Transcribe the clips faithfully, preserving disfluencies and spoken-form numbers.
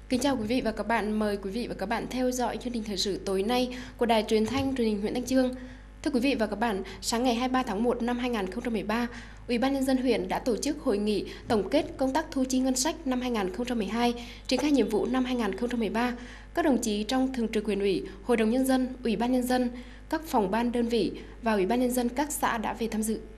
Kính chào quý vị và các bạn, mời quý vị và các bạn theo dõi chương trình thời sự tối nay của Đài Truyền thanh Truyền hình huyện Thanh Chương. Thưa quý vị và các bạn, sáng ngày hai mươi ba tháng một năm hai nghìn không trăm mười ba, Ủy ban nhân dân huyện đã tổ chức hội nghị tổng kết công tác thu chi ngân sách năm hai nghìn không trăm mười hai, triển khai nhiệm vụ năm hai nghìn không trăm mười ba. Các đồng chí trong Thường trực Huyện ủy, Hội đồng nhân dân, Ủy ban nhân dân, các phòng ban đơn vị và Ủy ban nhân dân các xã đã về tham dự.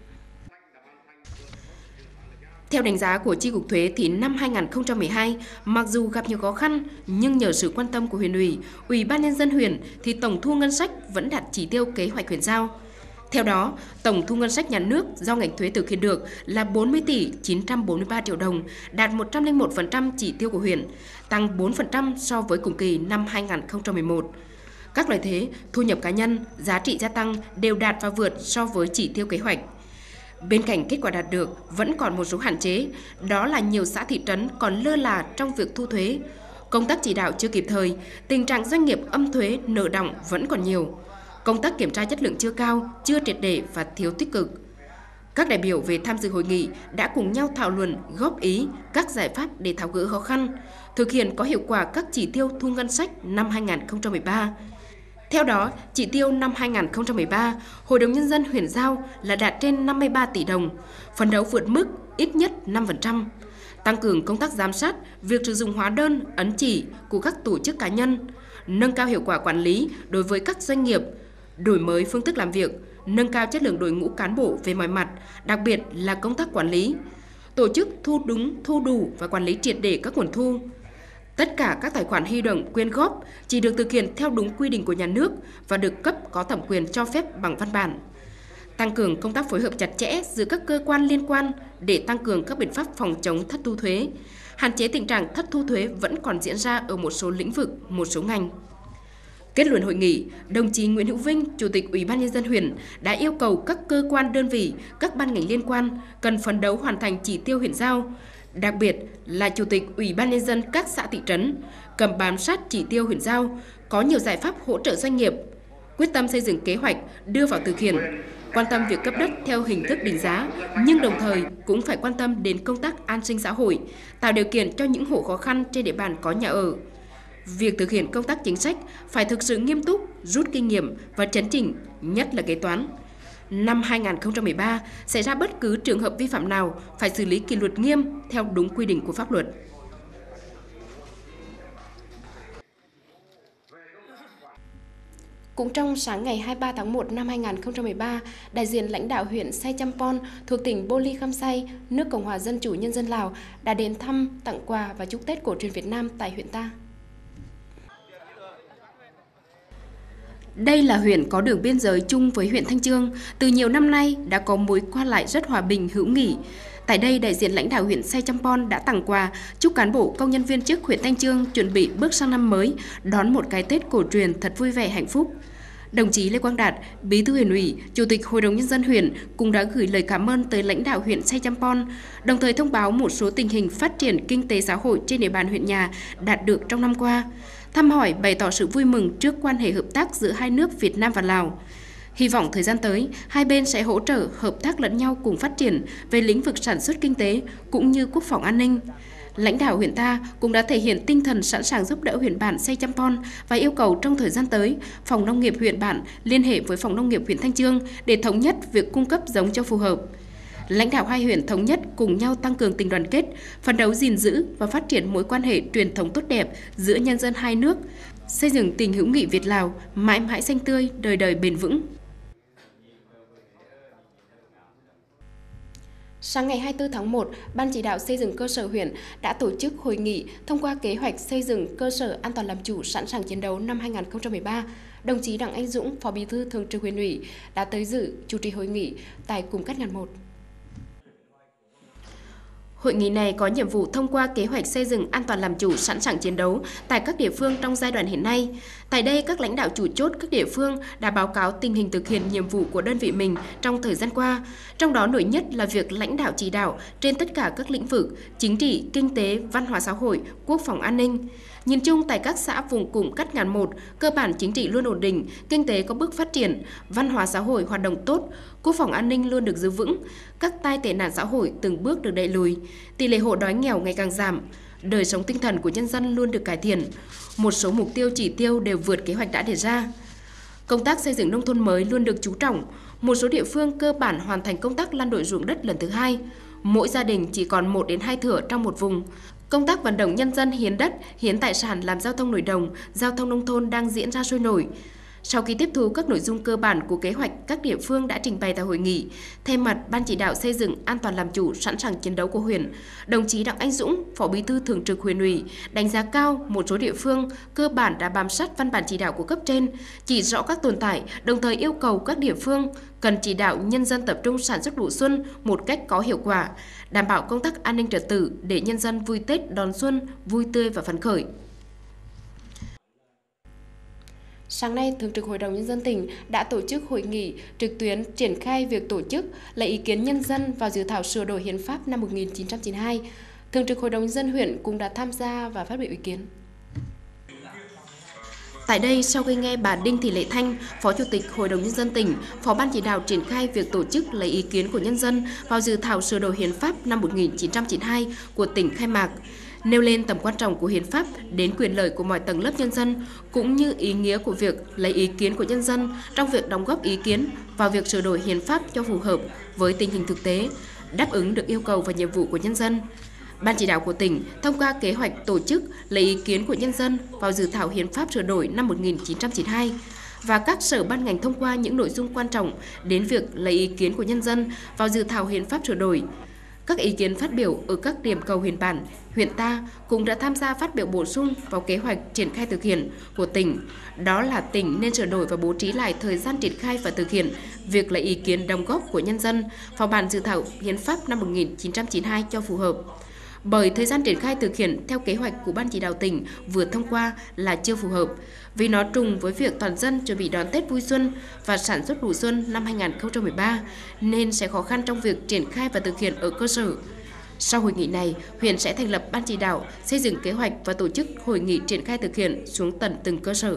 Theo đánh giá của Chi cục Thuế thì năm hai nghìn không trăm mười hai, mặc dù gặp nhiều khó khăn nhưng nhờ sự quan tâm của huyện ủy, Ủy ban nhân dân huyện thì tổng thu ngân sách vẫn đạt chỉ tiêu kế hoạch huyện giao. Theo đó, tổng thu ngân sách nhà nước do ngành thuế thực hiện được là bốn mươi tỷ chín trăm bốn mươi ba triệu đồng, đạt một trăm lẻ một phần trăm chỉ tiêu của huyện, tăng bốn phần trăm so với cùng kỳ năm hai nghìn không trăm mười một. Các loại thuế, thu nhập cá nhân, giá trị gia tăng đều đạt và vượt so với chỉ tiêu kế hoạch. Bên cạnh kết quả đạt được, vẫn còn một số hạn chế, đó là nhiều xã thị trấn còn lơ là trong việc thu thuế. Công tác chỉ đạo chưa kịp thời, tình trạng doanh nghiệp âm thuế nợ đọng vẫn còn nhiều. Công tác kiểm tra chất lượng chưa cao, chưa triệt để và thiếu tích cực. Các đại biểu về tham dự hội nghị đã cùng nhau thảo luận, góp ý các giải pháp để tháo gỡ khó khăn, thực hiện có hiệu quả các chỉ tiêu thu ngân sách năm hai nghìn không trăm mười ba. Theo đó, chỉ tiêu năm hai nghìn không trăm mười ba, Hội đồng nhân dân huyện giao là đạt trên năm mươi ba tỷ đồng, phấn đấu vượt mức ít nhất năm phần trăm. Tăng cường công tác giám sát việc sử dụng hóa đơn, ấn chỉ của các tổ chức cá nhân, nâng cao hiệu quả quản lý đối với các doanh nghiệp, đổi mới phương thức làm việc, nâng cao chất lượng đội ngũ cán bộ về mọi mặt, đặc biệt là công tác quản lý, tổ chức thu đúng, thu đủ và quản lý triệt để các nguồn thu. Tất cả các tài khoản huy động quyên góp chỉ được thực hiện theo đúng quy định của nhà nước và được cấp có thẩm quyền cho phép bằng văn bản. Tăng cường công tác phối hợp chặt chẽ giữa các cơ quan liên quan để tăng cường các biện pháp phòng chống thất thu thuế, hạn chế tình trạng thất thu thuế vẫn còn diễn ra ở một số lĩnh vực, một số ngành. Kết luận hội nghị, đồng chí Nguyễn Hữu Vinh, Chủ tịch Ủy ban nhân dân huyện đã yêu cầu các cơ quan đơn vị, các ban ngành liên quan cần phấn đấu hoàn thành chỉ tiêu huyện giao. Đặc biệt là Chủ tịch Ủy ban nhân dân các xã thị trấn cần bám sát chỉ tiêu huyện giao, có nhiều giải pháp hỗ trợ doanh nghiệp, quyết tâm xây dựng kế hoạch đưa vào thực hiện, quan tâm việc cấp đất theo hình thức định giá, nhưng đồng thời cũng phải quan tâm đến công tác an sinh xã hội, tạo điều kiện cho những hộ khó khăn trên địa bàn có nhà ở. Việc thực hiện công tác chính sách phải thực sự nghiêm túc, rút kinh nghiệm và chấn chỉnh, nhất là kế toán. Năm hai nghìn không trăm mười ba, xảy ra bất cứ trường hợp vi phạm nào phải xử lý kỷ luật nghiêm theo đúng quy định của pháp luật. Cũng trong sáng ngày hai mươi ba tháng một năm hai nghìn không trăm mười ba, đại diện lãnh đạo huyện Say Champon thuộc tỉnh Bô Ly Khăm Say, nước Cộng hòa Dân chủ Nhân dân Lào đã đến thăm, tặng quà và chúc Tết cổ truyền Việt Nam tại huyện ta. Đây là huyện có đường biên giới chung với huyện Thanh Chương, từ nhiều năm nay đã có mối qua lại rất hòa bình, hữu nghị. Tại đây, đại diện lãnh đạo huyện Say Champon đã tặng quà chúc cán bộ công nhân viên chức huyện Thanh Chương chuẩn bị bước sang năm mới, đón một cái Tết cổ truyền thật vui vẻ hạnh phúc. Đồng chí Lê Quang Đạt, Bí thư huyện ủy, Chủ tịch Hội đồng nhân dân huyện cũng đã gửi lời cảm ơn tới lãnh đạo huyện Say Champon, đồng thời thông báo một số tình hình phát triển kinh tế xã hội trên địa bàn huyện nhà đạt được trong năm qua. Thăm hỏi bày tỏ sự vui mừng trước quan hệ hợp tác giữa hai nước Việt Nam và Lào. Hy vọng thời gian tới, hai bên sẽ hỗ trợ hợp tác lẫn nhau cùng phát triển về lĩnh vực sản xuất kinh tế cũng như quốc phòng an ninh. Lãnh đạo huyện ta cũng đã thể hiện tinh thần sẵn sàng giúp đỡ huyện bản Say Champon và yêu cầu trong thời gian tới, Phòng Nông nghiệp huyện bản liên hệ với Phòng Nông nghiệp huyện Thanh Chương để thống nhất việc cung cấp giống cho phù hợp. Lãnh đạo hai huyện thống nhất cùng nhau tăng cường tình đoàn kết, phấn đấu gìn giữ và phát triển mối quan hệ truyền thống tốt đẹp giữa nhân dân hai nước, xây dựng tình hữu nghị Việt-Lào mãi mãi xanh tươi, đời đời bền vững. Sáng ngày hai mươi tư tháng một, Ban chỉ đạo xây dựng cơ sở huyện đã tổ chức hội nghị thông qua kế hoạch xây dựng cơ sở an toàn làm chủ sẵn sàng chiến đấu năm hai nghìn không trăm mười ba. Đồng chí Đặng Anh Dũng, Phó Bí thư Thường trực Huyện ủy đã tới dự chủ trì hội nghị tại Cụm Cát Ngàn một. Hội nghị này có nhiệm vụ thông qua kế hoạch xây dựng an toàn làm chủ sẵn sàng chiến đấu tại các địa phương trong giai đoạn hiện nay. Tại đây, các lãnh đạo chủ chốt các địa phương đã báo cáo tình hình thực hiện nhiệm vụ của đơn vị mình trong thời gian qua. Trong đó nổi nhất là việc lãnh đạo chỉ đạo trên tất cả các lĩnh vực chính trị, kinh tế, văn hóa xã hội, quốc phòng an ninh. Nhìn chung tại các xã vùng Cụm Cát Ngàn một, cơ bản chính trị luôn ổn định, kinh tế có bước phát triển, văn hóa xã hội hoạt động tốt, quốc phòng an ninh luôn được giữ vững, các tai tệ nạn xã hội từng bước được đẩy lùi, tỷ lệ hộ đói nghèo ngày càng giảm. đời sống tinh thần của nhân dân luôn được cải thiện. Một số mục tiêu chỉ tiêu đều vượt kế hoạch đã đề ra. Công tác xây dựng nông thôn mới luôn được chú trọng. Một số địa phương cơ bản hoàn thành công tác lăn đổi ruộng đất lần thứ hai. Mỗi gia đình chỉ còn một đến hai thửa trong một vùng. Công tác vận động nhân dân hiến đất, hiến tài sản làm giao thông nội đồng, giao thông nông thôn đang diễn ra sôi nổi. Sau khi tiếp thu các nội dung cơ bản của kế hoạch, các địa phương đã trình bày tại hội nghị, thay mặt Ban chỉ đạo xây dựng an toàn làm chủ sẵn sàng chiến đấu của huyện, đồng chí Đặng Anh Dũng, Phó Bí thư Thường trực Huyện ủy, đánh giá cao một số địa phương cơ bản đã bám sát văn bản chỉ đạo của cấp trên, chỉ rõ các tồn tại, đồng thời yêu cầu các địa phương cần chỉ đạo nhân dân tập trung sản xuất vụ xuân một cách có hiệu quả, đảm bảo công tác an ninh trật tự để nhân dân vui Tết đón xuân vui tươi và phấn khởi. Sáng nay, Thường trực Hội đồng Nhân dân tỉnh đã tổ chức hội nghị trực tuyến triển khai việc tổ chức lấy ý kiến nhân dân vào dự thảo sửa đổi hiến pháp năm một nghìn chín trăm chín mươi hai. Thường trực Hội đồng Nhân dân huyện cũng đã tham gia và phát biểu ý kiến. Tại đây, sau khi nghe bà Đinh Thị Lệ Thanh, Phó Chủ tịch Hội đồng Nhân dân tỉnh, Phó Ban chỉ đạo triển khai việc tổ chức lấy ý kiến của nhân dân vào dự thảo sửa đổi hiến pháp năm một nghìn chín trăm chín mươi hai của tỉnh khai mạc, nêu lên tầm quan trọng của hiến pháp đến quyền lợi của mọi tầng lớp nhân dân, cũng như ý nghĩa của việc lấy ý kiến của nhân dân trong việc đóng góp ý kiến vào việc sửa đổi hiến pháp cho phù hợp với tình hình thực tế, đáp ứng được yêu cầu và nhiệm vụ của nhân dân. Ban chỉ đạo của tỉnh thông qua kế hoạch tổ chức lấy ý kiến của nhân dân vào dự thảo hiến pháp sửa đổi năm một nghìn chín trăm chín mươi hai và các sở ban ngành thông qua những nội dung quan trọng đến việc lấy ý kiến của nhân dân vào dự thảo hiến pháp sửa đổi. Các ý kiến phát biểu ở các điểm cầu huyện bản, huyện ta cũng đã tham gia phát biểu bổ sung vào kế hoạch triển khai thực hiện của tỉnh. Đó là tỉnh nên sửa đổi và bố trí lại thời gian triển khai và thực hiện việc lấy ý kiến đóng góp của nhân dân vào bản dự thảo hiến pháp năm một nghìn chín trăm chín mươi hai cho phù hợp. Bởi thời gian triển khai thực hiện theo kế hoạch của Ban chỉ đạo tỉnh vừa thông qua là chưa phù hợp, vì nó trùng với việc toàn dân chuẩn bị đón Tết vui xuân và sản xuất vụ xuân năm hai nghìn không trăm mười ba, nên sẽ khó khăn trong việc triển khai và thực hiện ở cơ sở. Sau hội nghị này, huyện sẽ thành lập Ban chỉ đạo, xây dựng kế hoạch và tổ chức hội nghị triển khai thực hiện xuống tận từng cơ sở.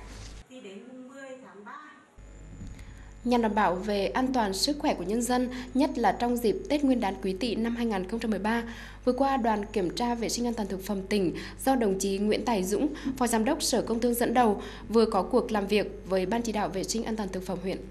Nhằm đảm bảo về an toàn sức khỏe của nhân dân, nhất là trong dịp Tết Nguyên đán Quý Tỵ năm hai nghìn không trăm mười ba, vừa qua đoàn kiểm tra vệ sinh an toàn thực phẩm tỉnh do đồng chí Nguyễn Tài Dũng, Phó Giám đốc Sở Công Thương dẫn đầu, vừa có cuộc làm việc với Ban chỉ đạo vệ sinh an toàn thực phẩm huyện.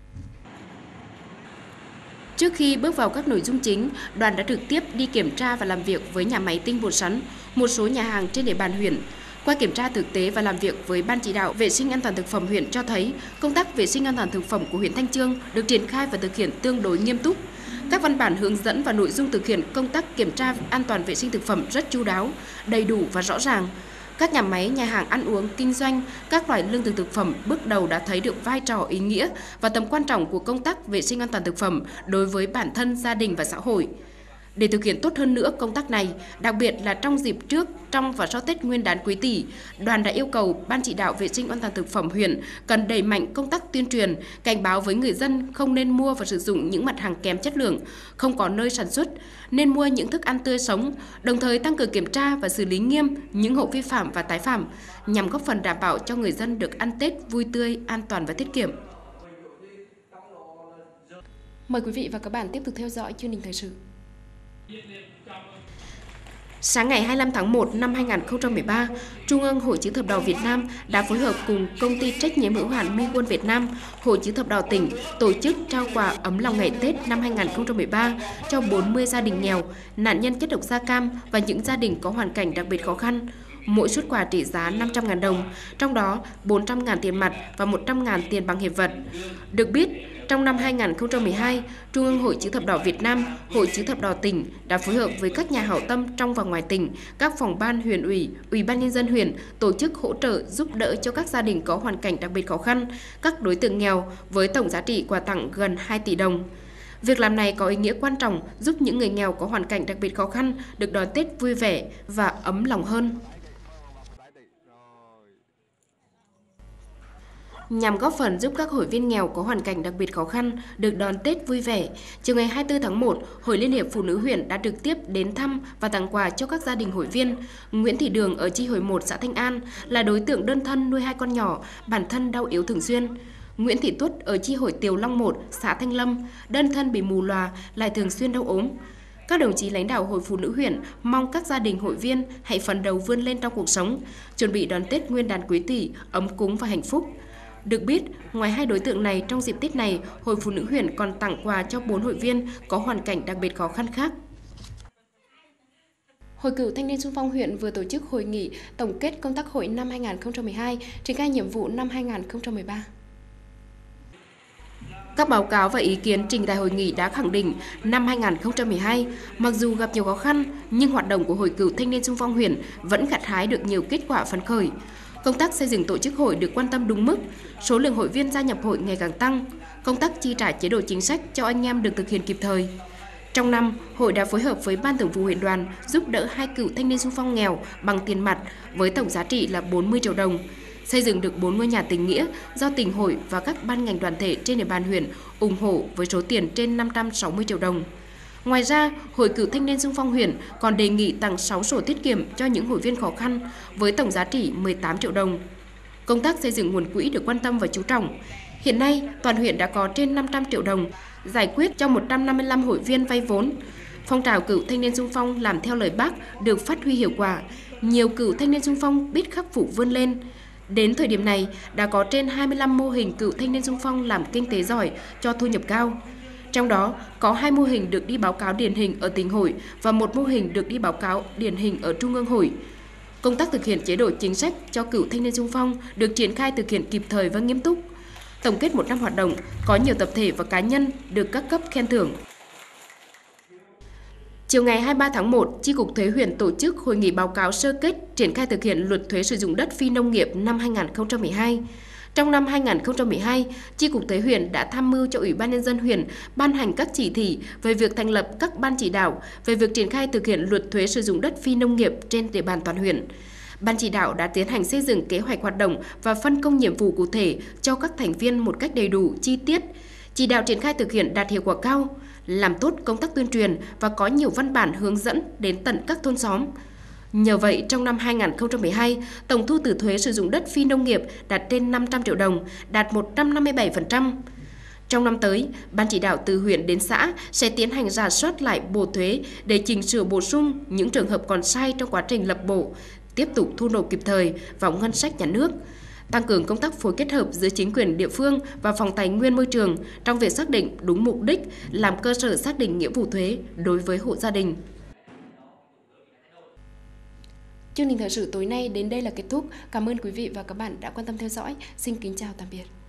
Trước khi bước vào các nội dung chính, đoàn đã trực tiếp đi kiểm tra và làm việc với nhà máy tinh bột sắn, một số nhà hàng trên địa bàn huyện. Qua kiểm tra thực tế và làm việc với Ban chỉ đạo vệ sinh an toàn thực phẩm huyện cho thấy công tác vệ sinh an toàn thực phẩm của huyện Thanh Chương được triển khai và thực hiện tương đối nghiêm túc. Các văn bản hướng dẫn và nội dung thực hiện công tác kiểm tra an toàn vệ sinh thực phẩm rất chu đáo, đầy đủ và rõ ràng. Các nhà máy, nhà hàng ăn uống, kinh doanh, các loại lương thực thực phẩm bước đầu đã thấy được vai trò ý nghĩa và tầm quan trọng của công tác vệ sinh an toàn thực phẩm đối với bản thân, gia đình và xã hội. Để thực hiện tốt hơn nữa công tác này, đặc biệt là trong dịp trước, trong và sau Tết Nguyên đán Quý Tỵ, đoàn đã yêu cầu Ban chỉ đạo vệ sinh an toàn thực phẩm huyện cần đẩy mạnh công tác tuyên truyền, cảnh báo với người dân không nên mua và sử dụng những mặt hàng kém chất lượng, không có nơi sản xuất, nên mua những thức ăn tươi sống, đồng thời tăng cường kiểm tra và xử lý nghiêm những hộ vi phạm và tái phạm, nhằm góp phần đảm bảo cho người dân được ăn Tết vui tươi, an toàn và tiết kiệm. Mời quý vị và các bạn tiếp tục theo dõi chương trình thời sự. Sáng ngày hai mươi lăm tháng một năm hai nghìn không trăm mười ba, Trung ương Hội Chữ thập đỏ Việt Nam đã phối hợp cùng Công ty trách nhiệm hữu hạn Mi Quân Việt Nam, Hội Chữ thập đỏ tỉnh tổ chức trao quà ấm lòng ngày Tết năm hai nghìn không trăm mười ba cho bốn mươi gia đình nghèo, nạn nhân chất độc da cam và những gia đình có hoàn cảnh đặc biệt khó khăn. Mỗi suất quà trị giá năm trăm nghìn đồng, trong đó bốn trăm nghìn tiền mặt và một trăm nghìn tiền bằng hiện vật. Được biết, trong năm hai nghìn không trăm mười hai, Trung ương Hội Chữ thập đỏ Việt Nam, Hội Chữ thập đỏ tỉnh đã phối hợp với các nhà hảo tâm trong và ngoài tỉnh, các phòng ban huyện ủy, Ủy ban nhân dân huyện tổ chức hỗ trợ giúp đỡ cho các gia đình có hoàn cảnh đặc biệt khó khăn, các đối tượng nghèo với tổng giá trị quà tặng gần hai tỷ đồng. Việc làm này có ý nghĩa quan trọng giúp những người nghèo có hoàn cảnh đặc biệt khó khăn được đón Tết vui vẻ và ấm lòng hơn. Nhằm góp phần giúp các hội viên nghèo có hoàn cảnh đặc biệt khó khăn được đón Tết vui vẻ, chiều ngày hai mươi tư tháng một, Hội Liên hiệp Phụ nữ huyện đã trực tiếp đến thăm và tặng quà cho các gia đình hội viên. Nguyễn Thị Đường ở chi hội một xã Thanh An là đối tượng đơn thân nuôi hai con nhỏ, bản thân đau yếu thường xuyên. Nguyễn Thị Tuất ở chi hội Tiều Long một xã Thanh Lâm, đơn thân bị mù lòa lại thường xuyên đau ốm. Các đồng chí lãnh đạo Hội Phụ nữ huyện mong các gia đình hội viên hãy phấn đấu vươn lên trong cuộc sống, chuẩn bị đón Tết Nguyên đán Quý Tỵ ấm cúng và hạnh phúc. Được biết, ngoài hai đối tượng này, trong dịp Tết này, Hội Phụ nữ huyện còn tặng quà cho bốn hội viên có hoàn cảnh đặc biệt khó khăn khác. Hội Cựu Thanh niên xung phong huyện vừa tổ chức hội nghị tổng kết công tác hội năm hai nghìn không trăm mười hai, triển khai nhiệm vụ năm hai nghìn không trăm mười ba. Các báo cáo và ý kiến trình tại hội nghị đã khẳng định năm hai nghìn không trăm mười hai, mặc dù gặp nhiều khó khăn, nhưng hoạt động của Hội Cựu Thanh niên xung phong huyện vẫn gặt hái được nhiều kết quả phấn khởi. Công tác xây dựng tổ chức hội được quan tâm đúng mức, số lượng hội viên gia nhập hội ngày càng tăng, công tác chi trả chế độ chính sách cho anh em được thực hiện kịp thời. Trong năm, hội đã phối hợp với Ban Thường vụ huyện đoàn giúp đỡ hai cựu thanh niên xung phong nghèo bằng tiền mặt với tổng giá trị là bốn mươi triệu đồng, xây dựng được bốn ngôi nhà tình nghĩa do tỉnh hội và các ban ngành đoàn thể trên địa bàn huyện ủng hộ với số tiền trên năm trăm sáu mươi triệu đồng. Ngoài ra, Hội Cựu Thanh niên xung phong huyện còn đề nghị tặng sáu sổ tiết kiệm cho những hội viên khó khăn với tổng giá trị mười tám triệu đồng. Công tác xây dựng nguồn quỹ được quan tâm và chú trọng. Hiện nay, toàn huyện đã có trên năm trăm triệu đồng giải quyết cho một trăm năm mươi lăm hội viên vay vốn. Phong trào cựu thanh niên xung phong làm theo lời Bác được phát huy hiệu quả. Nhiều cựu thanh niên xung phong biết khắc phục vươn lên. Đến thời điểm này, đã có trên hai mươi lăm mô hình cựu thanh niên xung phong làm kinh tế giỏi cho thu nhập cao. Trong đó, có hai mô hình được đi báo cáo điển hình ở tỉnh hội và một mô hình được đi báo cáo điển hình ở Trung ương hội. Công tác thực hiện chế độ chính sách cho cựu thanh niên xung phong được triển khai thực hiện kịp thời và nghiêm túc. Tổng kết một năm hoạt động, có nhiều tập thể và cá nhân được các cấp khen thưởng. Chiều ngày hai mươi ba tháng một, Chi cục Thuế huyện tổ chức hội nghị báo cáo sơ kết triển khai thực hiện Luật thuế sử dụng đất phi nông nghiệp năm hai nghìn không trăm mười hai. Trong năm hai nghìn không trăm mười hai, Chi cục Thuế huyện đã tham mưu cho Ủy ban nhân dân huyện ban hành các chỉ thị về việc thành lập các ban chỉ đạo về việc triển khai thực hiện Luật thuế sử dụng đất phi nông nghiệp trên địa bàn toàn huyện. Ban chỉ đạo đã tiến hành xây dựng kế hoạch hoạt động và phân công nhiệm vụ cụ thể cho các thành viên một cách đầy đủ, chi tiết. Chỉ đạo triển khai thực hiện đạt hiệu quả cao, làm tốt công tác tuyên truyền và có nhiều văn bản hướng dẫn đến tận các thôn xóm. Nhờ vậy, trong năm hai nghìn không trăm mười hai, tổng thu từ thuế sử dụng đất phi nông nghiệp đạt trên năm trăm triệu đồng, đạt một trăm năm mươi bảy phần trăm. Trong năm tới, Ban chỉ đạo từ huyện đến xã sẽ tiến hành rà soát lại bộ thuế để chỉnh sửa bổ sung những trường hợp còn sai trong quá trình lập bộ, tiếp tục thu nộp kịp thời vào ngân sách nhà nước, tăng cường công tác phối kết hợp giữa chính quyền địa phương và phòng tài nguyên môi trường trong việc xác định đúng mục đích, làm cơ sở xác định nghĩa vụ thuế đối với hộ gia đình. Chương trình thời sự tối nay đến đây là kết thúc. Cảm ơn quý vị và các bạn đã quan tâm theo dõi. Xin kính chào tạm biệt.